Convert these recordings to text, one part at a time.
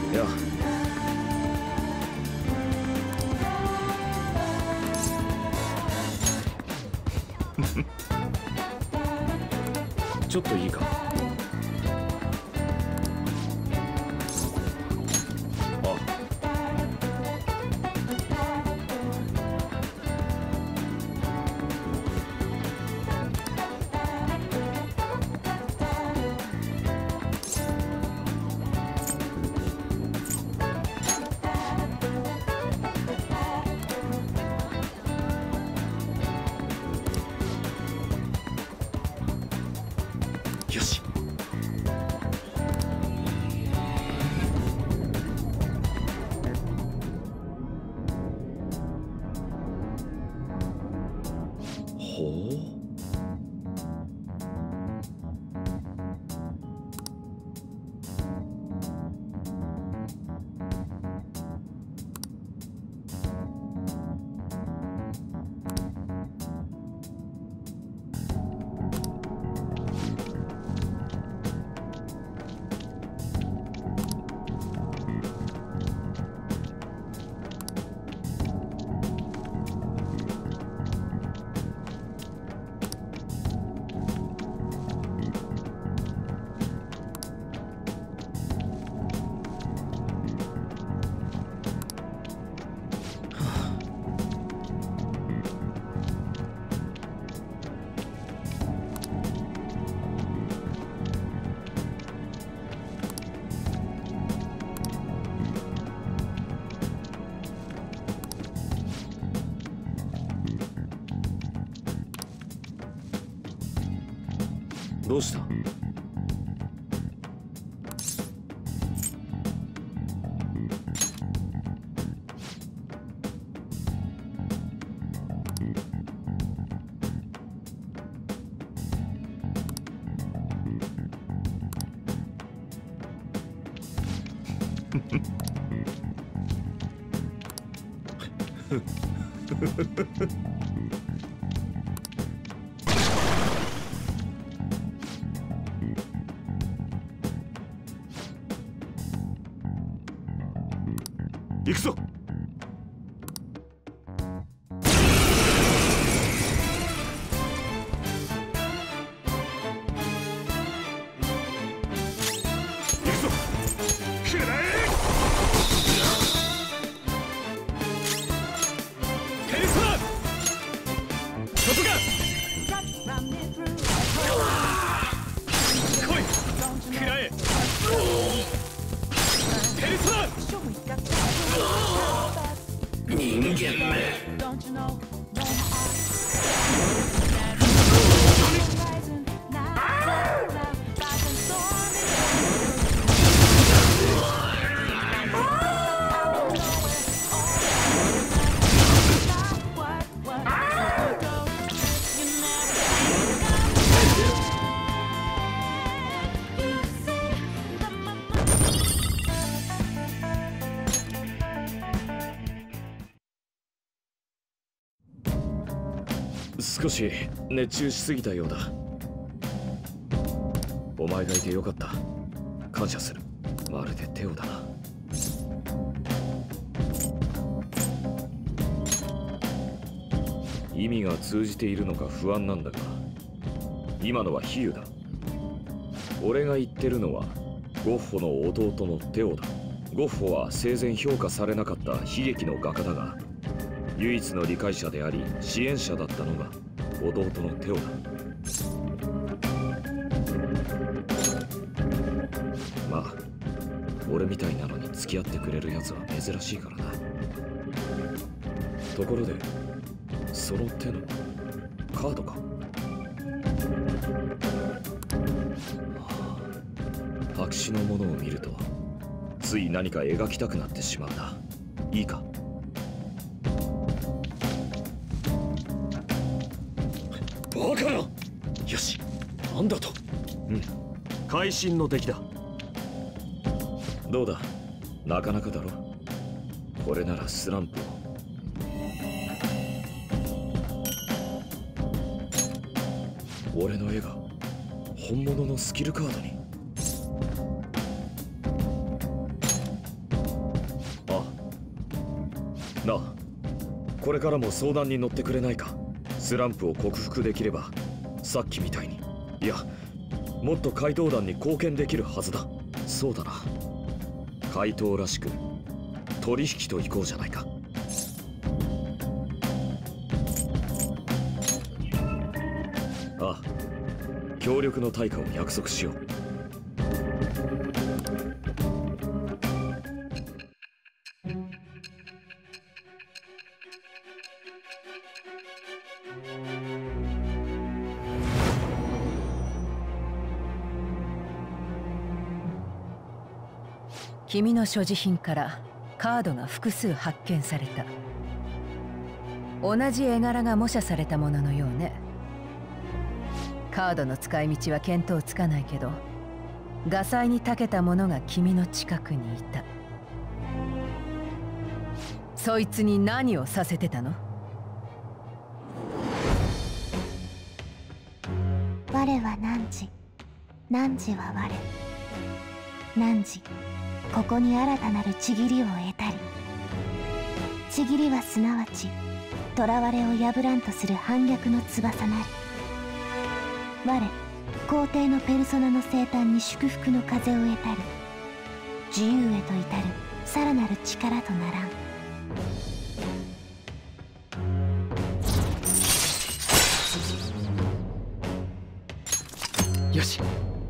いや、ちょっといいか。よし。ほう。どうした？行くぞ。行くぞ。くらえ。テニスマン。外か。来い。くらえ。テニスマン。人間め。少し熱中しすぎたようだ。お前がいてよかった。感謝する。まるでテオだな。意味が通じているのか不安なんだが、今のは比喩だ。俺が言ってるのはゴッホの弟のテオだ。ゴッホは生前評価されなかった悲劇の画家だが、唯一の理解者であり支援者だったのが弟のテオだ。まあ俺みたいなのに付き合ってくれるやつは珍しいからな。ところでその手のカードか。白紙のものを見るとつい何か描きたくなってしまうな。いいか。バカな。よし、なんだと。うん、会心の出来だ。どうだ、なかなかだろ。これならスランプを。俺の絵が本物のスキルカードに。 なあ、これからも相談に乗ってくれないか。スランプを克服できればさっきみたいに、いやもっと怪盗団に貢献できるはずだ。そうだな、怪盗らしく取引といこうじゃないか。ああ、協力の対価を約束しよう。 君の所持品からカードが複数発見された。同じ絵柄が模写されたもののようね。カードの使い道は見当つかないけど、画才に長けた者が君の近くにいた。そいつに何をさせてたの？ 我は汝、汝は我。汝、ここに新たなるちぎりを得たり。ちぎりはすなわち囚われを破らんとする反逆の翼なり。我皇帝のペルソナの生誕に祝福の風を得たり、自由へと至るさらなる力とならん。 よし。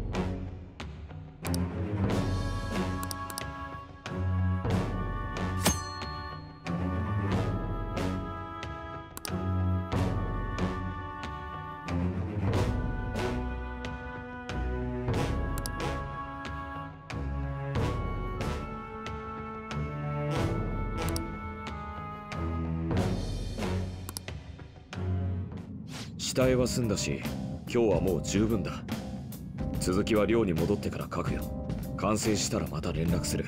下絵は済んだし、今日はもう十分だ。続きは寮に戻ってから書くよ。完成したらまた連絡する。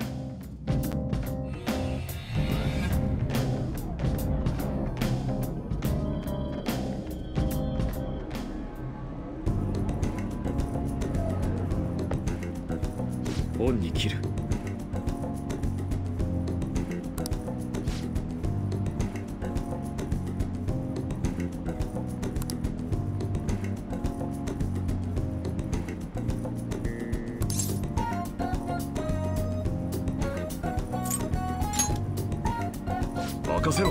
オンに切る。任せろ。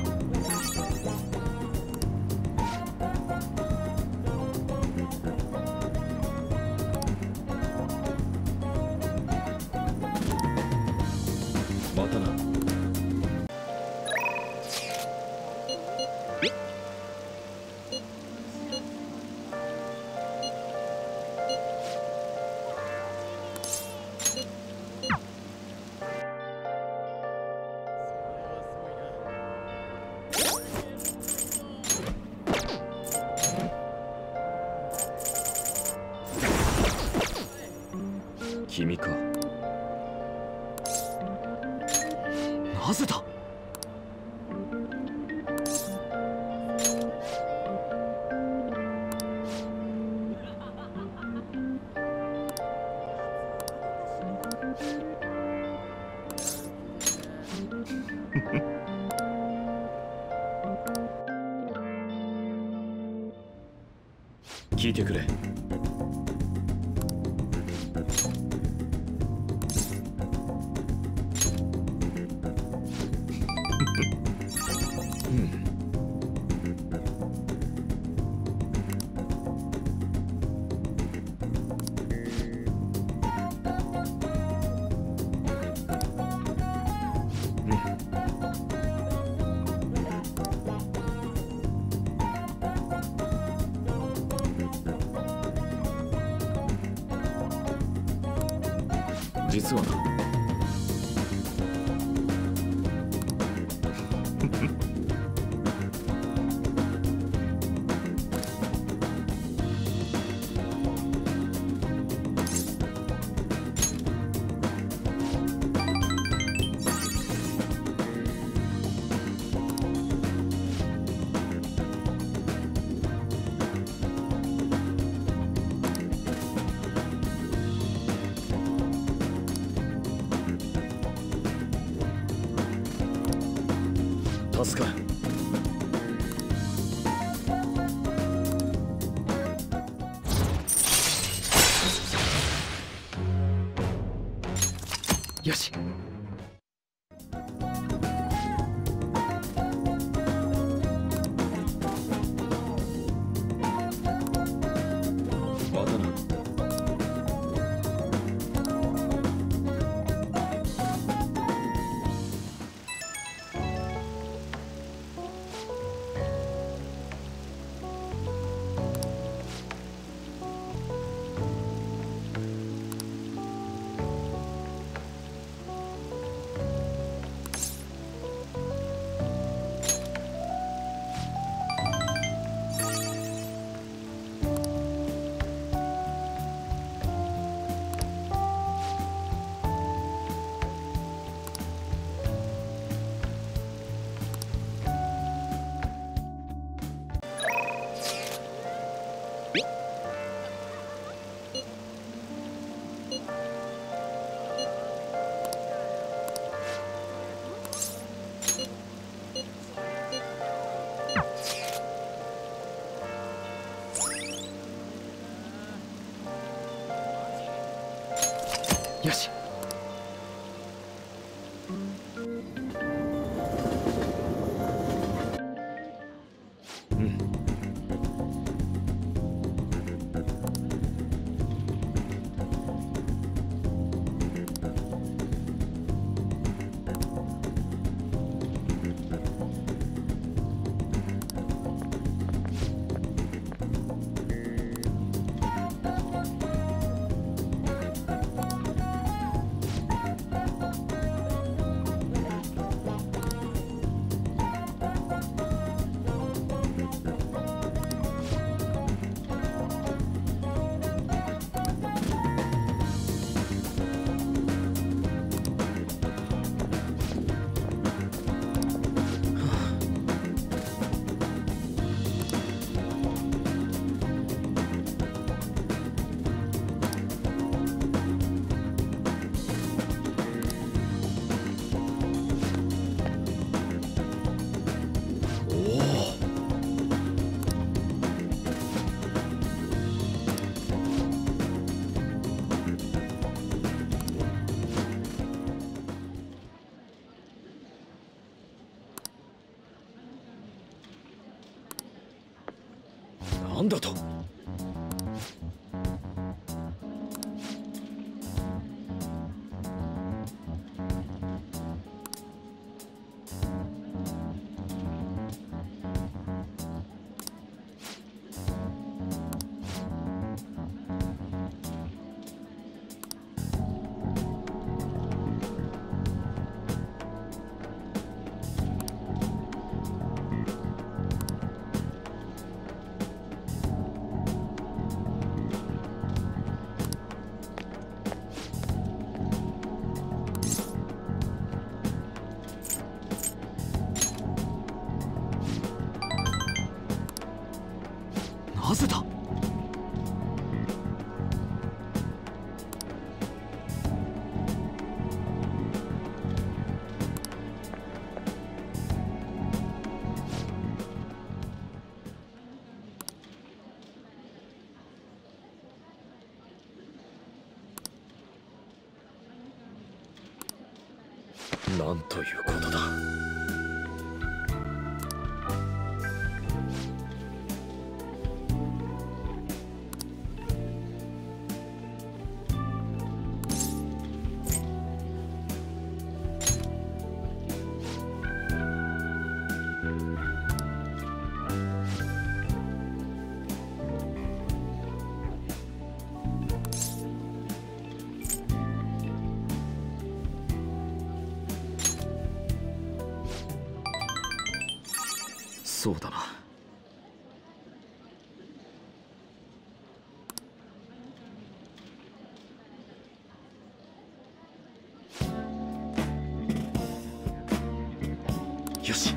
またな。君か。 なぜだ？ 聞いてくれ。実はな。 助かる。 よし。 またな。 よし。 なんだと。 なぜだ。 なんということだ。 そうだな。よし。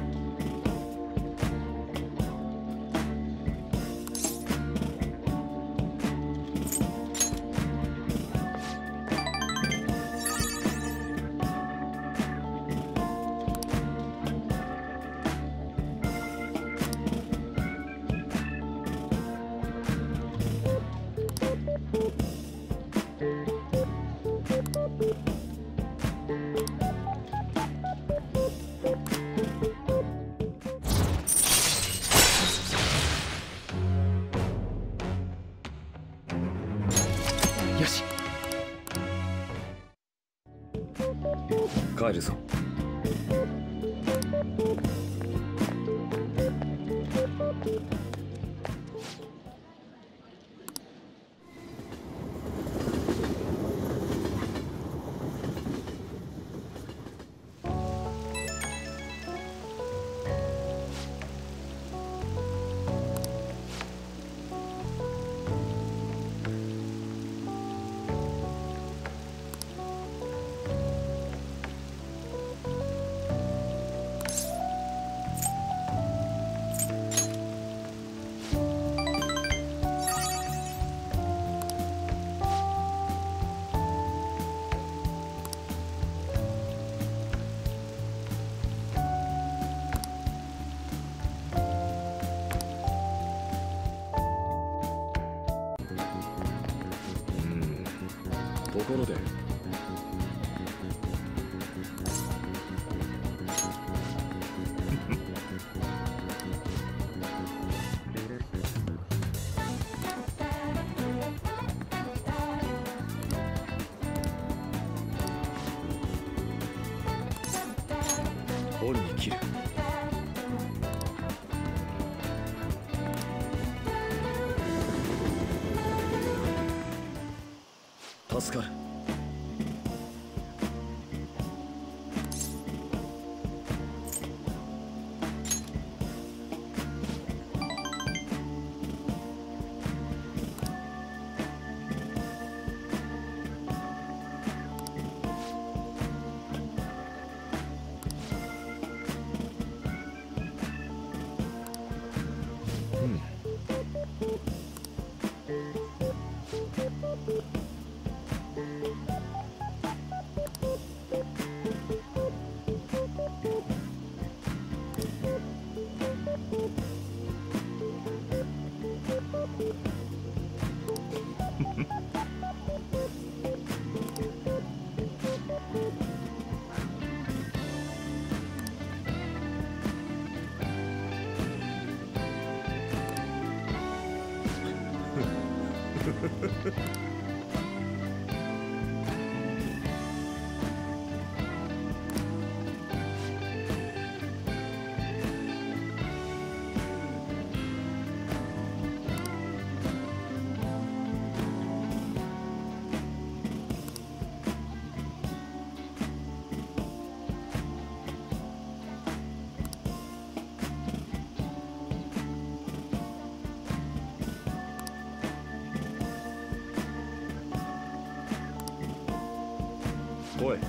帰るぞ。ところで本に切る。助かる。おい。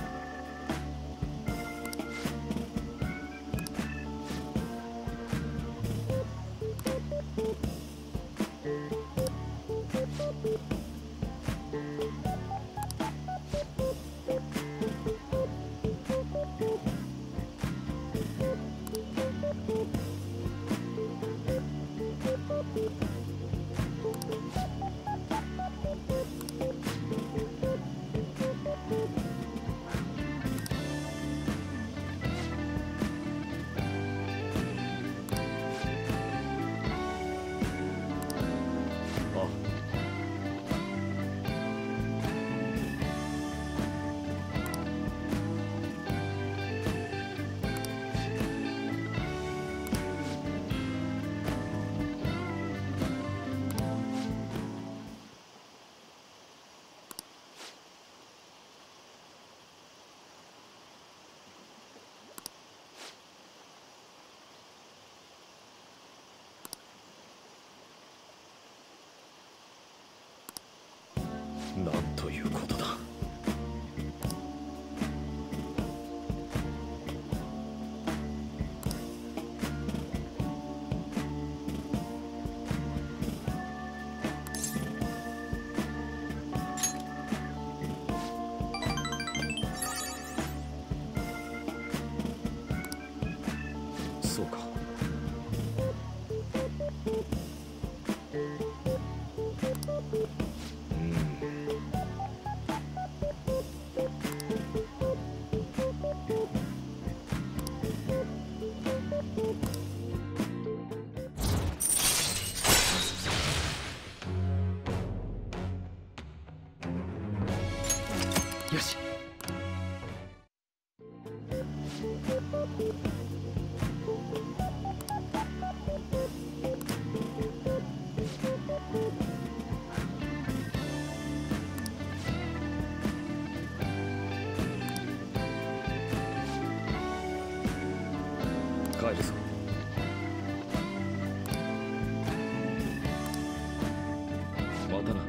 帰るぞ。またな。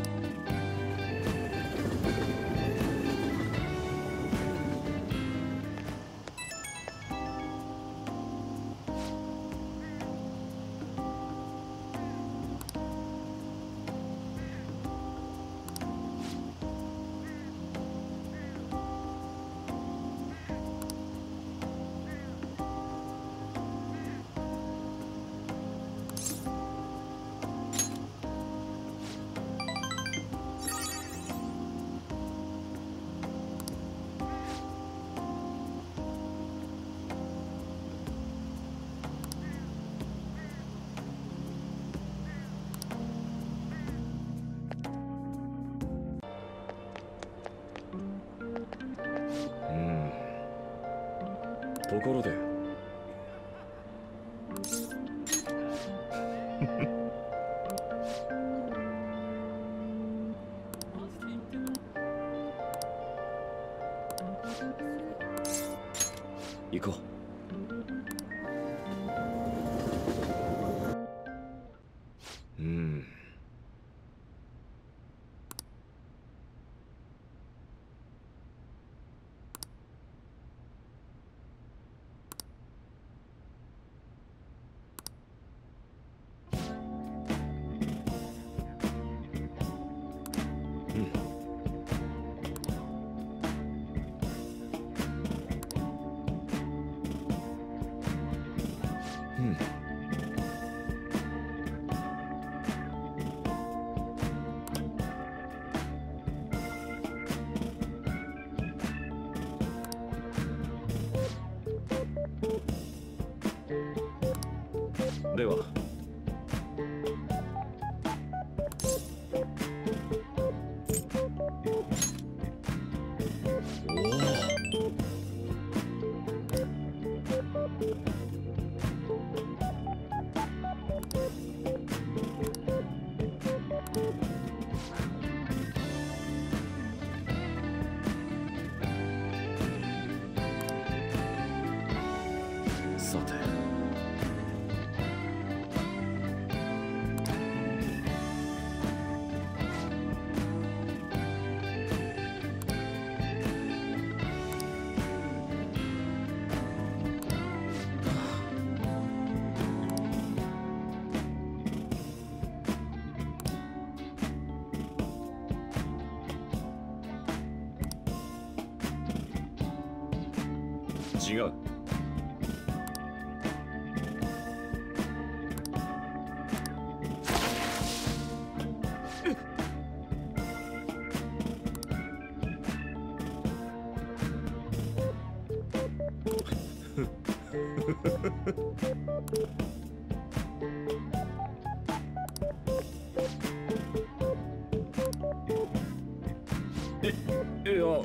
ところで行こう。では。さて。違う。いや。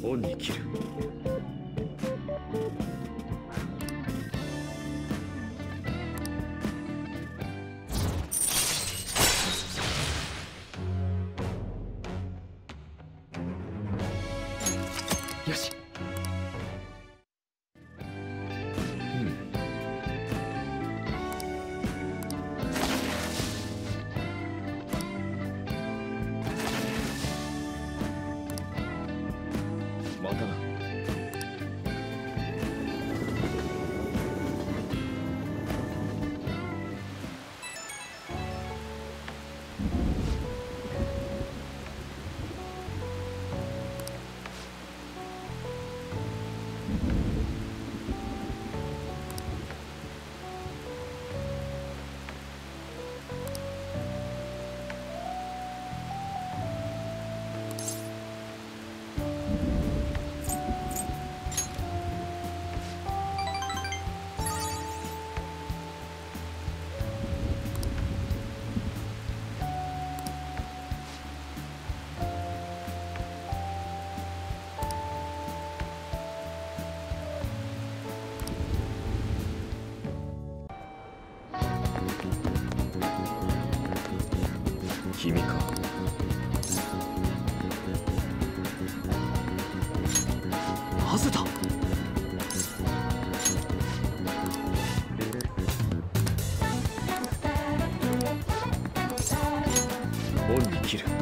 恩に切る。 よし。 またな。君か。 なぜだ。 恩に切る。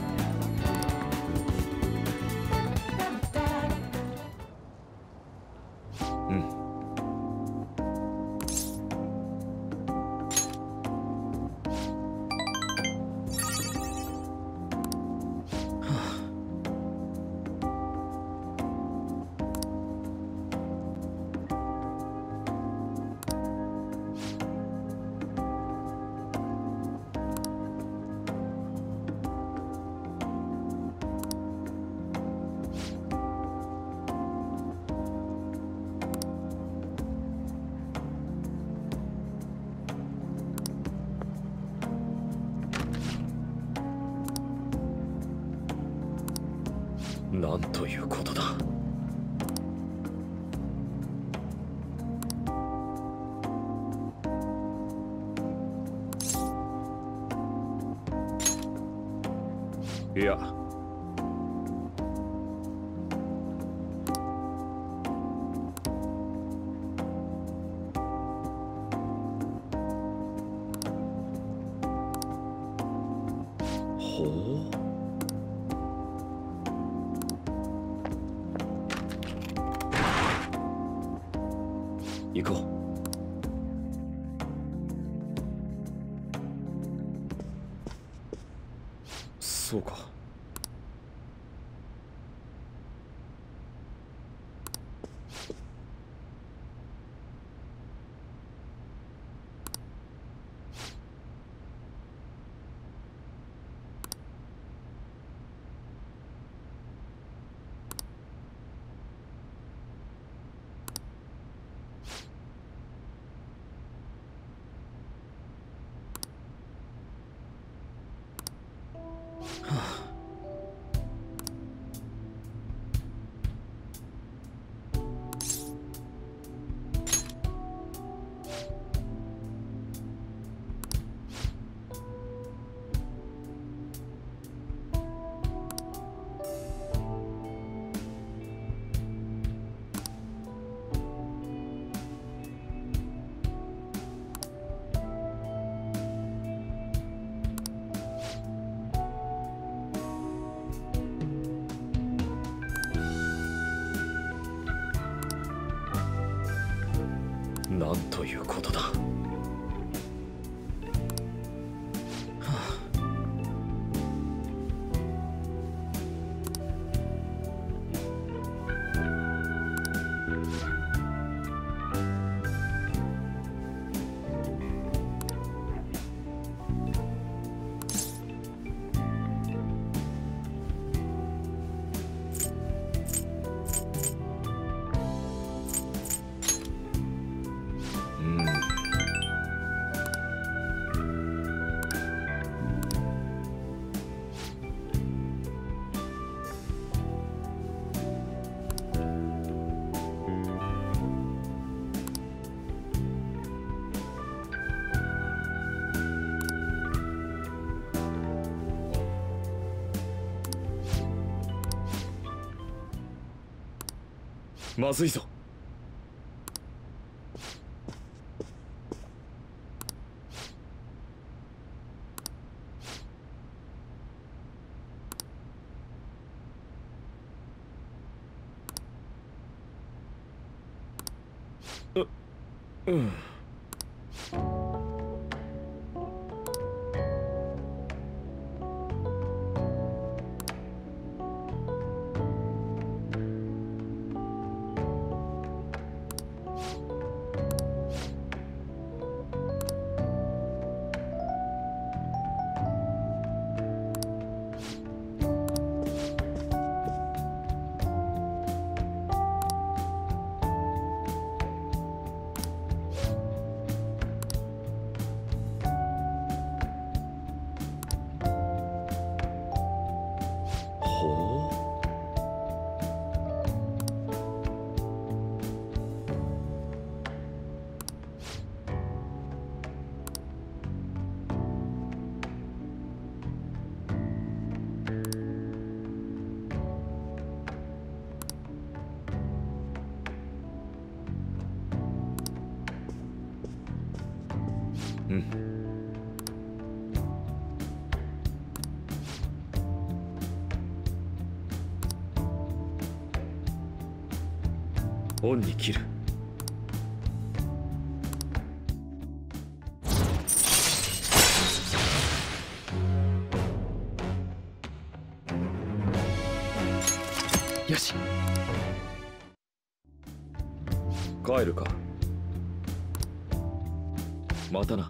うん。なんということだ。いや、ほう。行こう。そうか。なんということだ。 まずいぞ。うん。うん。オンに切る。 よし。 帰るか。またな。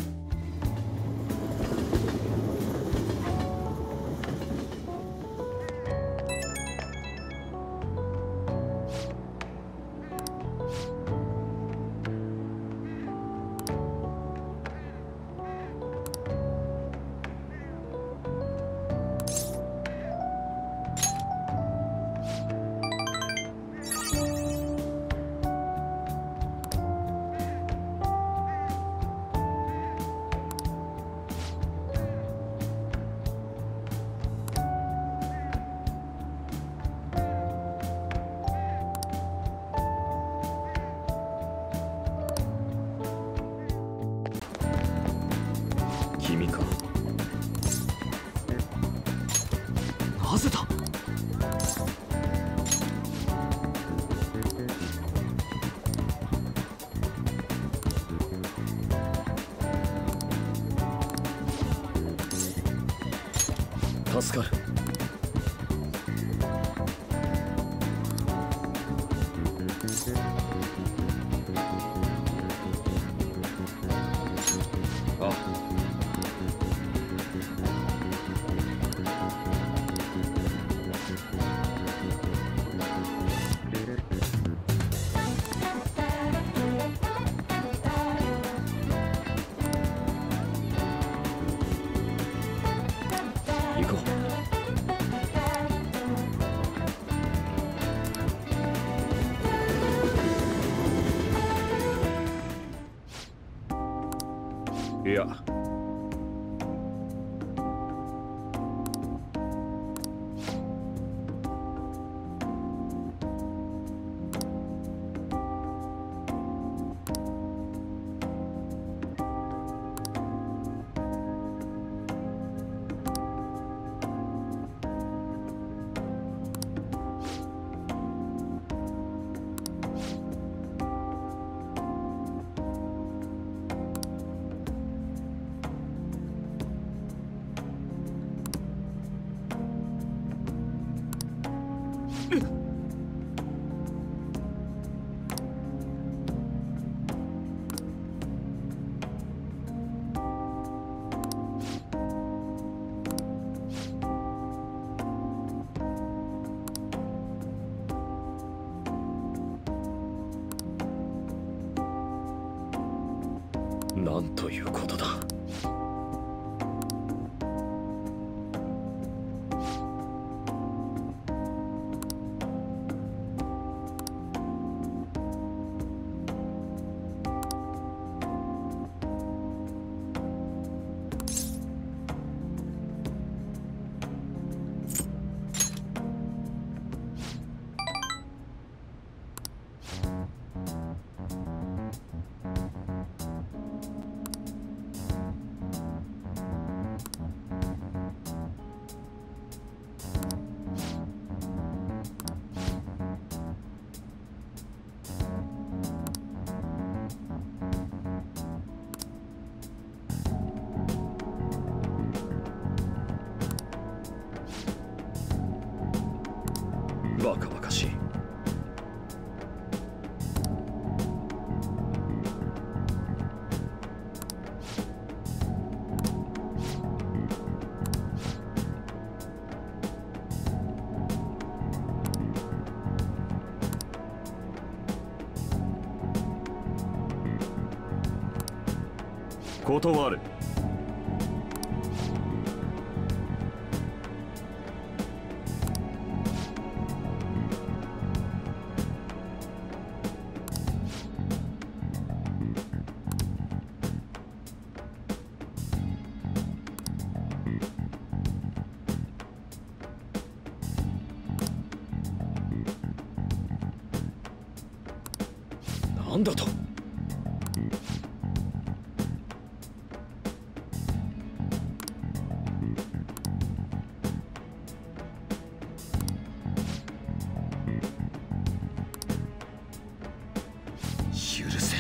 君か。 なぜだ。 助かる。あ。行こう。いや、なんということだ。 バカバカしい。断る。なんだと。許せん。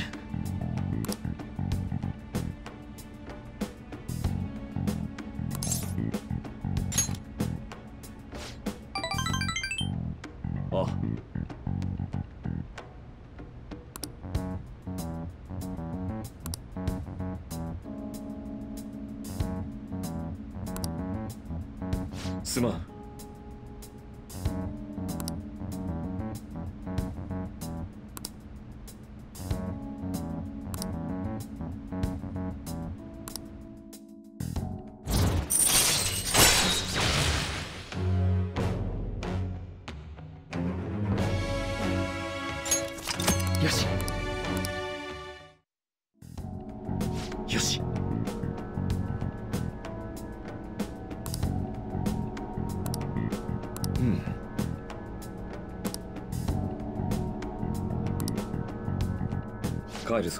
あ、すまん。よし。よし。うん。帰るぞ。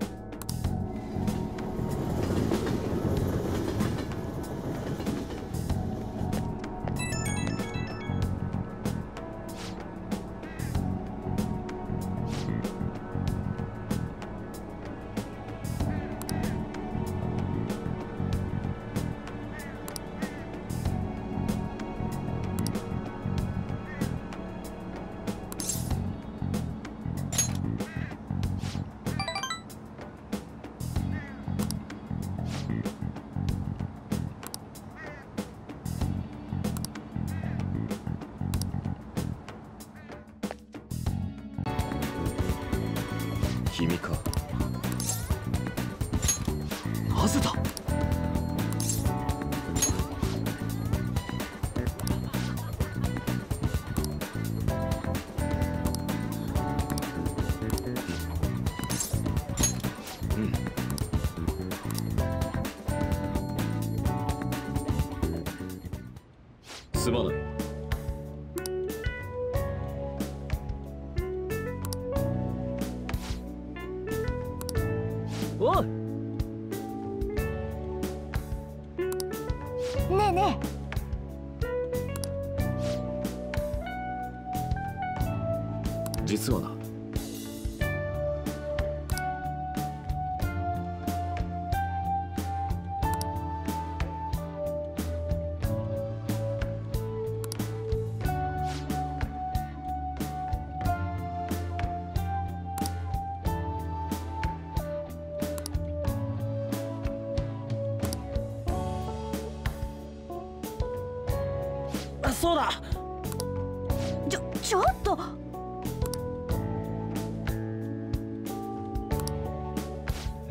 君か。なぜだ。うん。すまない。おう。 ねえね実はな。 そうだ。 ちょっと。 うん。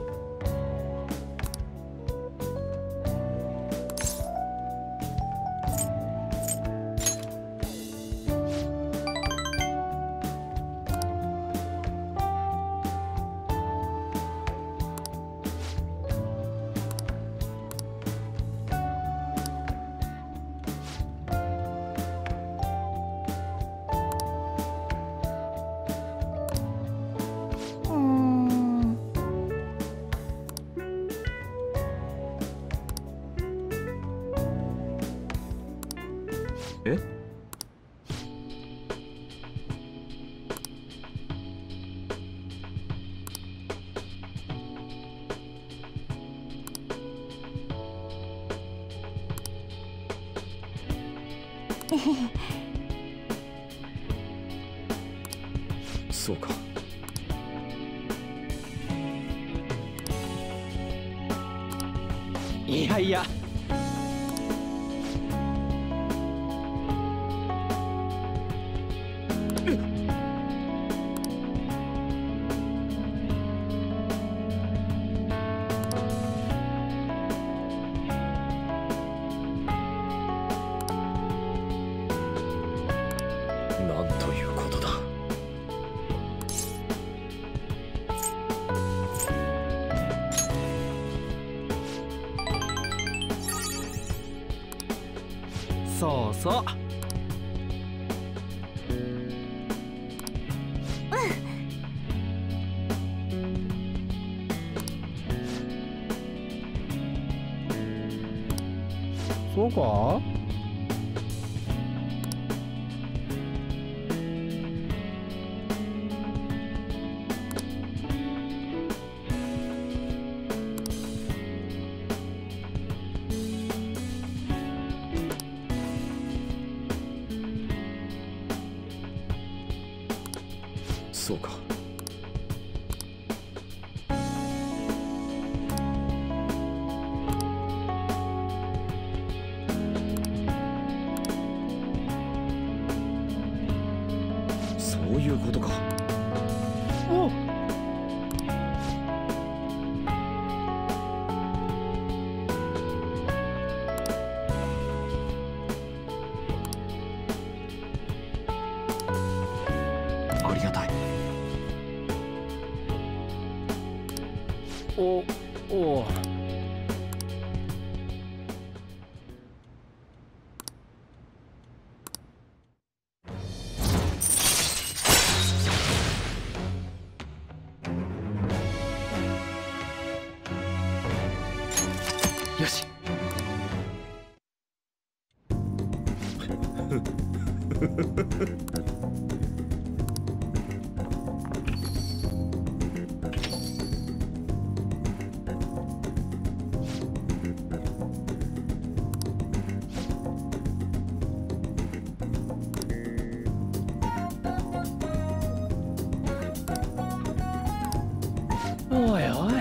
え？ そうか。 いやいや。 なんということだ。 そうそう。そうか。 そうか。そういうことか。 お。 ありがたい。 おお。 よし。 おいおい。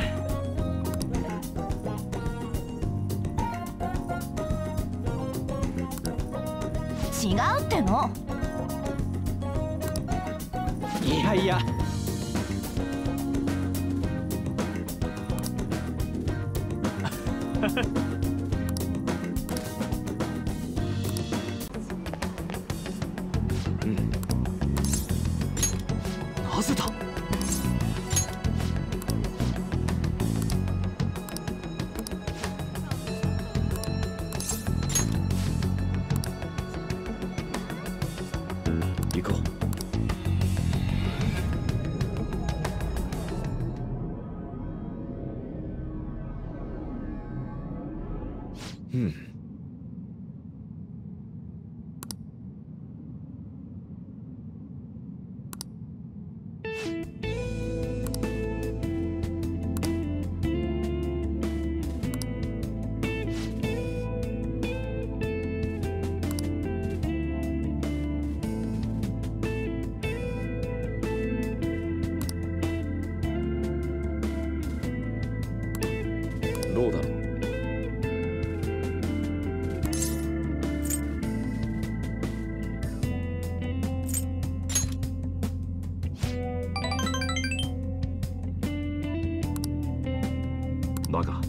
違うっての。 いやいや。 なぜだ。行こう。どうだろう。だが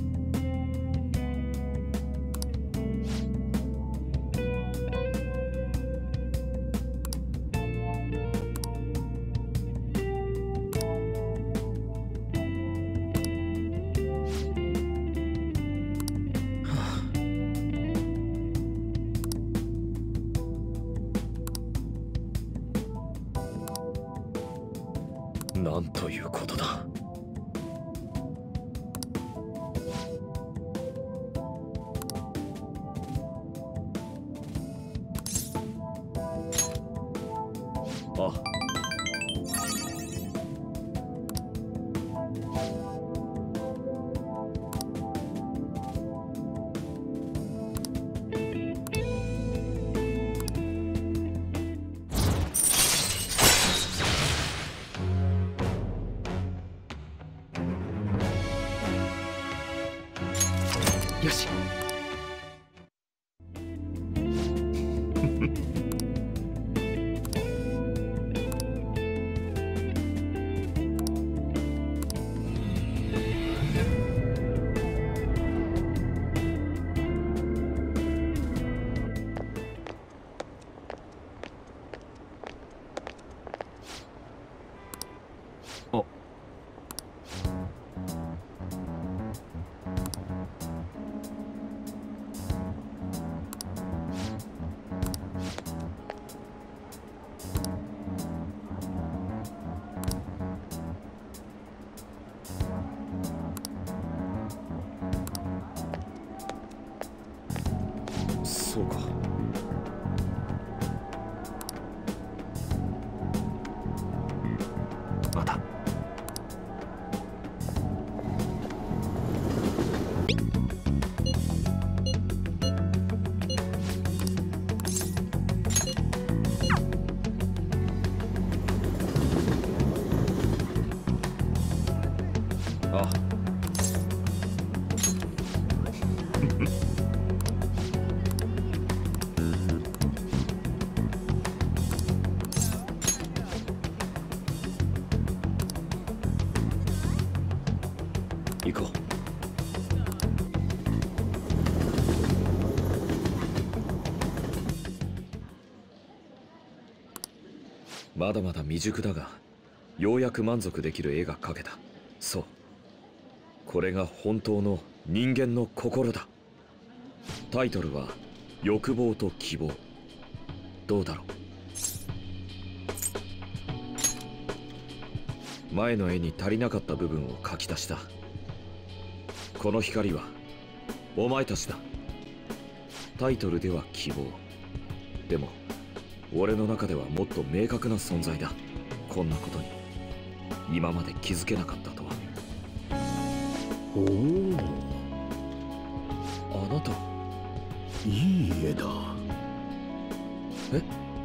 なんということだ。あ、 そうか。また。あ。行こう。まだまだ未熟だが、ようやく満足できる絵が描けた。そう。これが本当の人間の心だ。タイトルは「欲望と希望」。どうだろう。前の絵に足りなかった部分を描き足した。この光はお前たちだ。タイトルでは希望。でも俺の中ではもっと明確な存在だ。こんなことに今まで気づけなかったとは。 おお、 あなた。 いい絵だ。 え？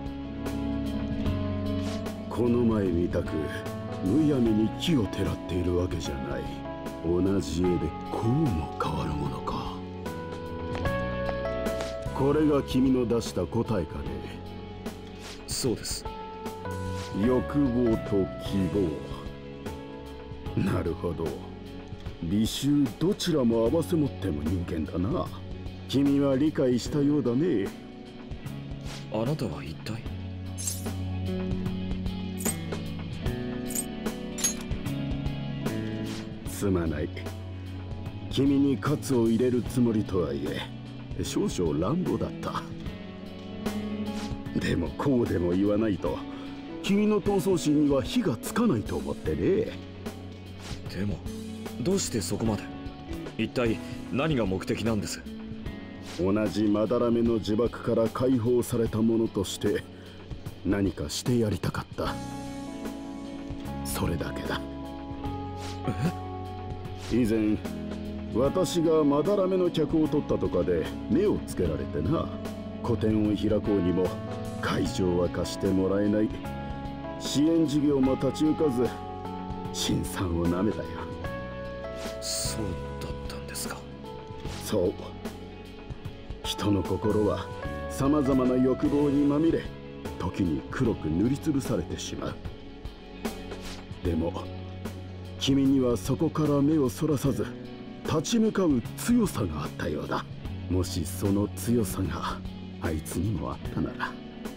この前みたくむやみに木をてらっているわけじゃない。同じ絵でこうも変わるものか。これが君の出した答えかね。 そうです。 欲望と希望。なるほど。美醜どちらも合わせ持っても人間だな。君は理解したようだね。 あなたは一体？ すまない。君に喝を入れるつもりとはいえ少々乱暴だった。でもこうでも言わないと君の闘争心には火がつかないと思ってね。 でもどうしてそこまで？一体何が目的なんです？ 同じまだらめの呪縛から解放されたものとして何かしてやりたかった。それだけだ。以前私がまだらめの客を取ったとかで目をつけられてな。個展を開こうにも会場は貸してもらえない。支援事業も立ち行かず辛酸をなめたよ。 そうだったんですか。 そう。人の心はさまざまな欲望にまみれ、時に黒く塗りつぶされてしまう。でも君にはそこから目をそらさず立ち向かう強さがあったようだ。もしその強さがあいつにもあったなら。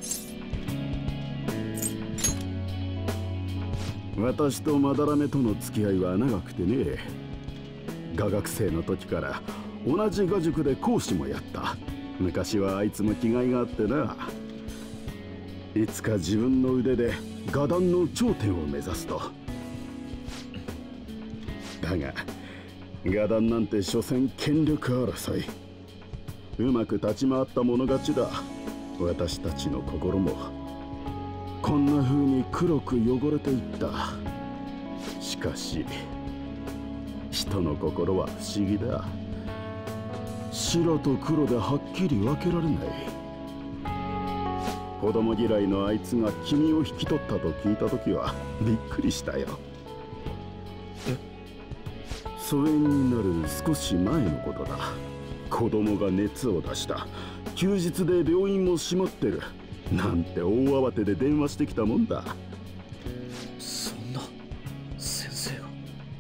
私とまだらめとの付き合いは長くてね。画学生の時から同じ画塾で講師もやった。昔はあいつも気概があってな。いつか自分の腕で画壇の頂点を目指すと。だが画壇なんて所詮権力争い。うまく立ち回った者勝ちだ。私たちの心もこんな風に黒く汚れていった。しかし人の心は不思議だ。白と黒ではっきり分けられない。子供嫌いのあいつが君を引き取ったと聞いた時はびっくりしたよ。疎遠になる少し前のことだ。子供が熱を出した。 休日で病院も閉まってるなんて大慌てで電話してきたもんだ。 そんな先生が。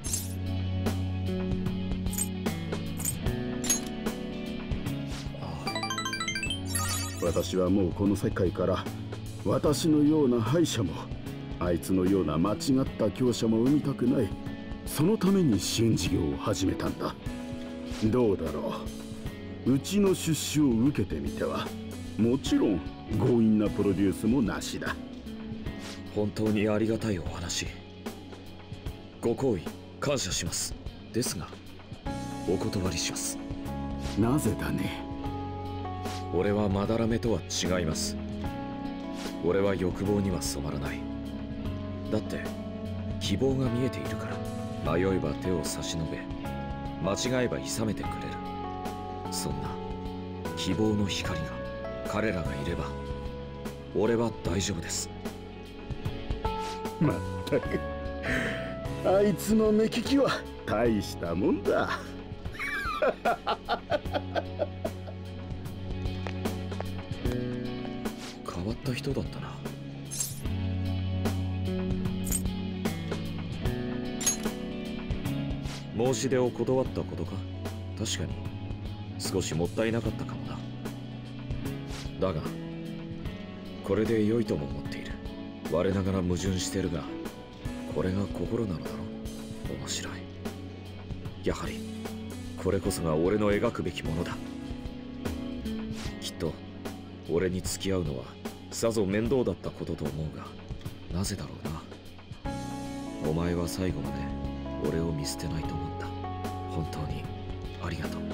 私はもうこの世界から私のような敗者もあいつのような間違った強者も生みたくない。そのために支援事業を始めたんだ。どうだろう、うちの出資を受けてみては。もちろん強引なプロデュースもなしだ。 本当にありがたいお話、ご好意感謝します。ですがお断りします。 なぜだね。 俺はまだらめとは違います。俺は欲望には染まらない。だって希望が見えているから。迷えば手を差し伸べ、間違えば諌めてくれる。そんな希望の光が彼らがいれば俺は大丈夫です。 まったくあいつの目利きは大したもんだ。 変わった人だったな。申し出を断ったことか。確かに少しもったいなかったかもな。だがこれで良いとも思っている。我ながら矛盾してるが、これが心なのだろう。面白い。やはりこれこそが俺の描くべきものだ。きっと俺に付き合うのはさぞ面倒だったことと思うが、なぜだろうな。お前は最後まで俺を見捨てないと思った。本当にありがとう。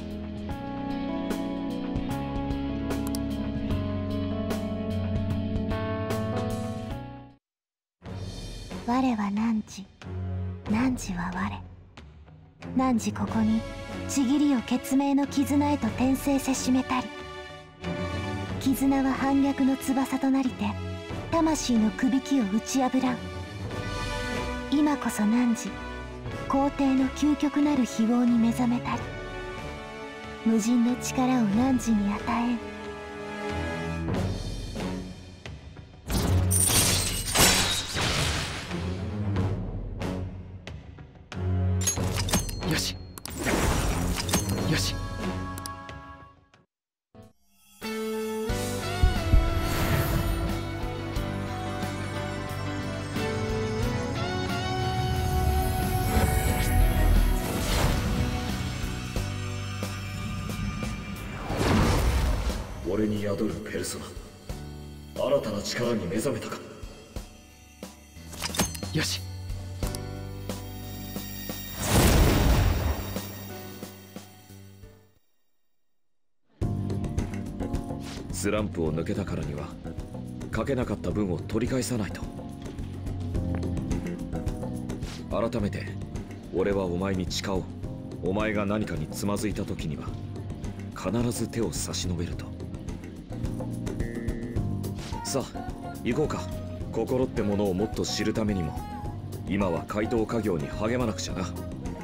我は汝、汝は我。汝ここにちぎりを血明の絆へと転生せしめたり。絆は反逆の翼となりて魂のくびきを打ち破らん。今こそ汝、皇帝の究極なる非業に目覚めたり。無尽の力を汝に与えん。 よしよし。 俺に宿るペルソナ、新たな力に目覚めたか。 よし。 スランプを抜けたからにはかけなかった分を取り返さないと。改めて俺はお前に誓おう。お前が何かにつまずいた時には必ず手を差し伸べると。さあ行こうか。心ってものをもっと知るためにも今は怪盗家業に励まなくちゃな。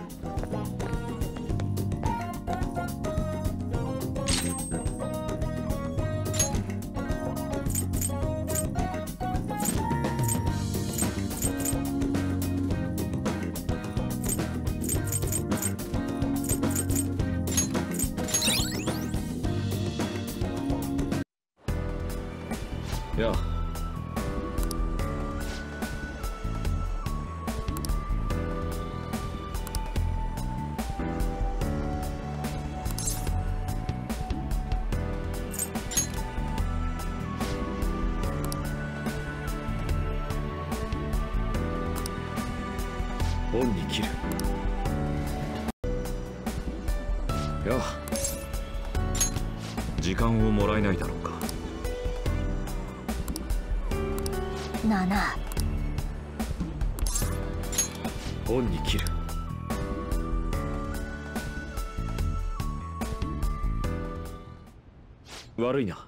いや、オンに切る。いや、時間をもらえないだろうか。 なあなあ。 オンに切る。悪いな。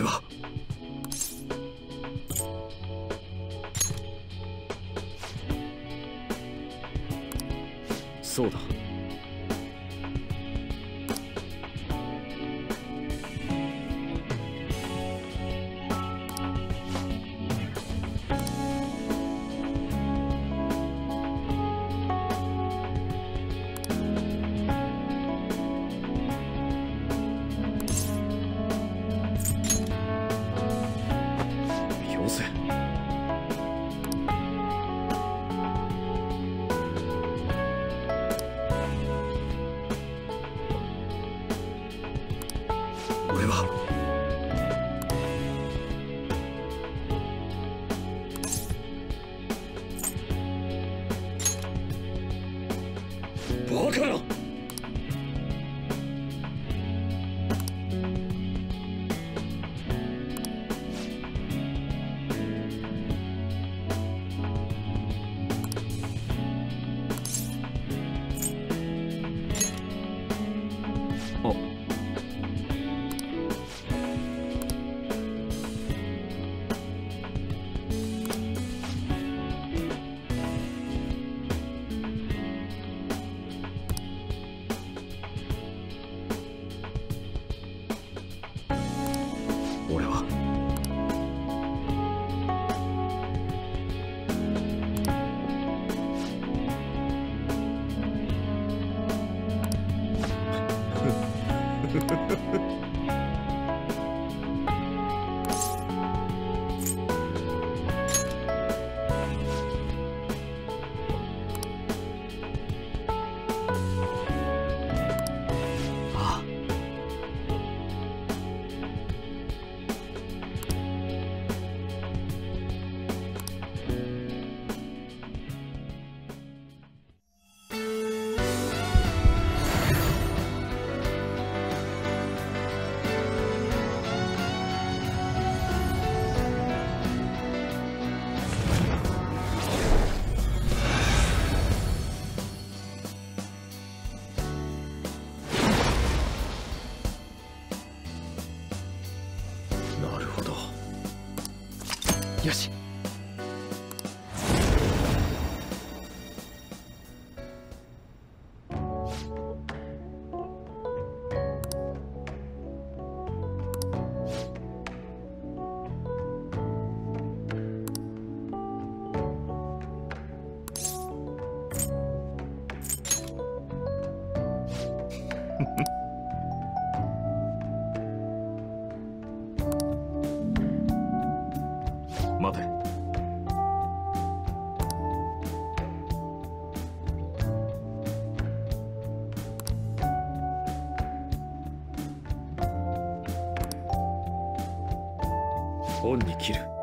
はそうだ。よせ。俺はバカな。俺はああ、なるほど。 よし。 待て。恩に切る。